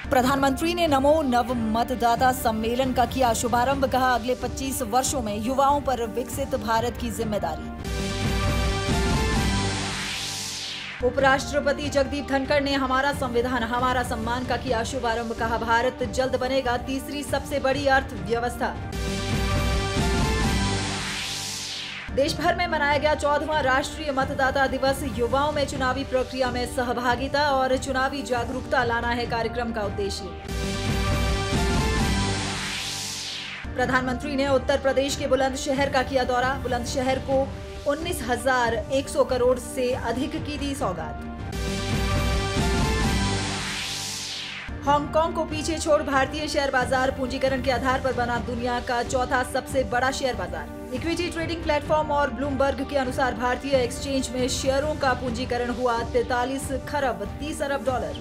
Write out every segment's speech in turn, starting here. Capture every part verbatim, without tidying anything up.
प्रधानमंत्री ने नमो नव मतदाता सम्मेलन का किया शुभारंभ। कहा, अगले पच्चीस वर्षों में युवाओं पर विकसित भारत की जिम्मेदारी। उपराष्ट्रपति जगदीप धनखड़ ने हमारा संविधान हमारा सम्मान का किया शुभारंभ। कहा, भारत जल्द बनेगा तीसरी सबसे बड़ी अर्थव्यवस्था। देश भर में मनाया गया चौदहवां राष्ट्रीय मतदाता दिवस। युवाओं में चुनावी प्रक्रिया में सहभागिता और चुनावी जागरूकता लाना है कार्यक्रम का उद्देश्य। प्रधानमंत्री ने उत्तर प्रदेश के बुलंदशहर का किया दौरा। बुलंदशहर को उन्नीस हजार एक सौ करोड़ से अधिक की दी सौगात। हांगकांग को पीछे छोड़ भारतीय शेयर बाजार पूंजीकरण के आधार पर बना दुनिया का चौथा सबसे बड़ा शेयर बाजार। इक्विटी ट्रेडिंग प्लेटफॉर्म और ब्लूमबर्ग के अनुसार भारतीय एक्सचेंज में शेयरों का पूंजीकरण हुआ तैंतालीस खरब तीस अरब डॉलर।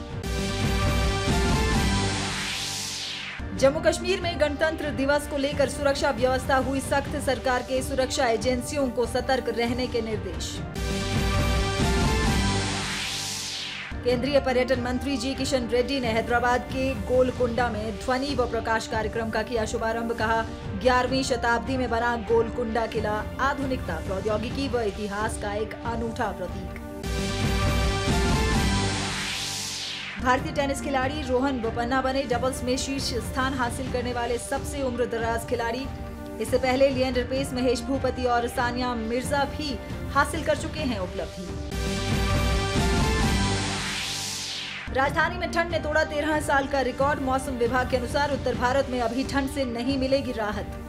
जम्मू कश्मीर में गणतंत्र दिवस को लेकर सुरक्षा व्यवस्था हुई सख्त। सरकार के सुरक्षा एजेंसियों को सतर्क रहने के निर्देश। केंद्रीय पर्यटन मंत्री जी किशन रेड्डी ने हैदराबाद के गोलकुंडा में ध्वनि व प्रकाश कार्यक्रम का किया शुभारंभ। कहा, ग्यारहवीं शताब्दी में बना गोलकुंडा किला आधुनिकता, प्रौद्योगिकी व इतिहास का एक अनूठा प्रतीक। भारतीय टेनिस खिलाड़ी रोहन बोपन्ना बने डबल्स में शीर्ष स्थान हासिल करने वाले सबसे उम्रदराज खिलाड़ी। इससे पहले लिएंडर पेस, महेश भूपति और सानिया मिर्जा भी हासिल कर चुके हैं उपलब्धि। राजधानी में ठंड ने तोड़ा तेरह साल का रिकॉर्ड। मौसम विभाग के अनुसार उत्तर भारत में अभी ठंड से नहीं मिलेगी राहत।